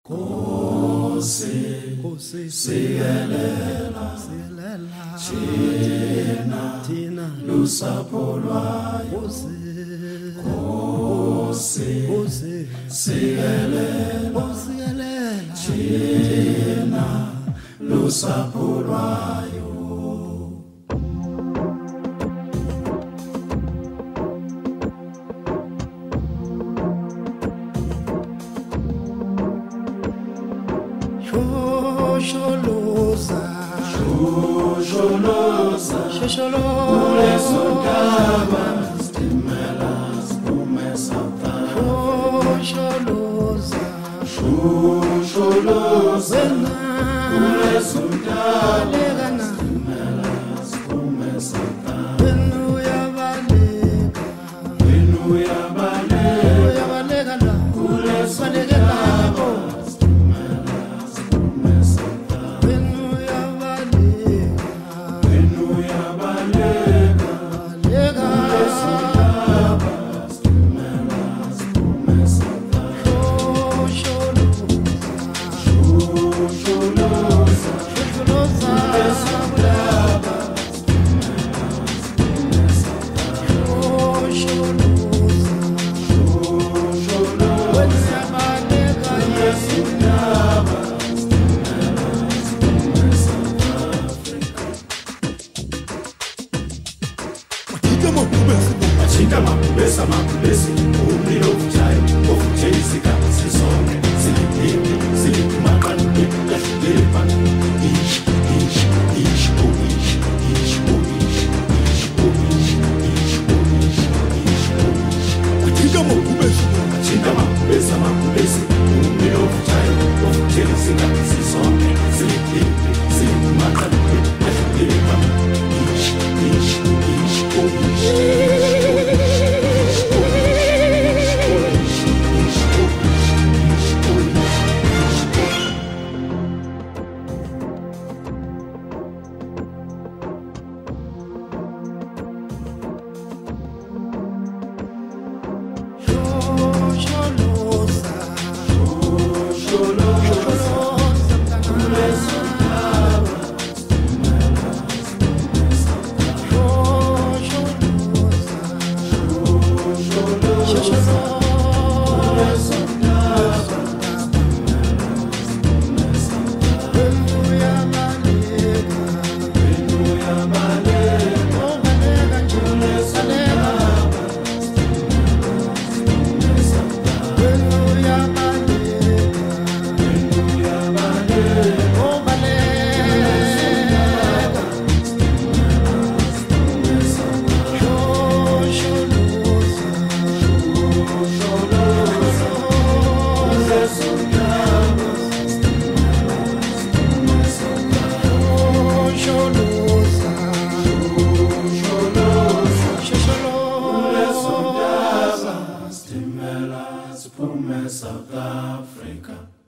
Kosi siyelela Thina lusapho lwayo Kosi siyelela Thina lusapho lwayo Shosholoza Ulesundaba Stimela Spume Santa Shosholoza Ulesundaba Stimela Spume Santa Wenu yabalega la Ulesundaba Mabesa mabesi umlilo uvujayo uvuthe isigaba sisonke siliphi silimaqani kahlipha ish kuthika mabesa mabesi umlilo uvujayo uvuthe isigaba sisonke siliphi silimaqani kahlipha ish South Africa.